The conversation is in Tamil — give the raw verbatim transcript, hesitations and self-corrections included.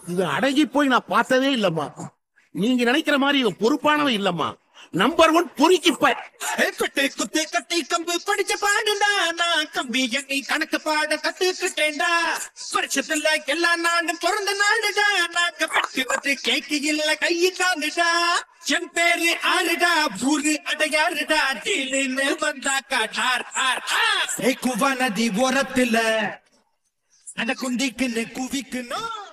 இது அடங்கி போய் நான் பார்த்ததே இல்லம்மா. நீங்க நினைக்கிற மாதிரி இவன் பொறுப்பானவன் இல்லம்மா. Number one பொறுக்கிப்ப. கட்டு குத்து கட்டி கம்பு படிச்ச பாடுண்டா, நான் கம்பி எண்ணி கணக்கு பாட கத்துக்கிட்டேன்டா. வருஷத்துல எல்லா நாடும் பிறந்த நாடுடா, நாங்க பட்டு வந்து கேக்கு இல்ல கையு காண்டுடா. என் பேரு ஆறுடா, ஊரு அடையாறுடா, டீலுன்னு வந்தாக்கா டார் ஆர் ஆர். குவா நதி ஓரத்துல அந்த குந்திக்குன்னு குவிக்கணும்.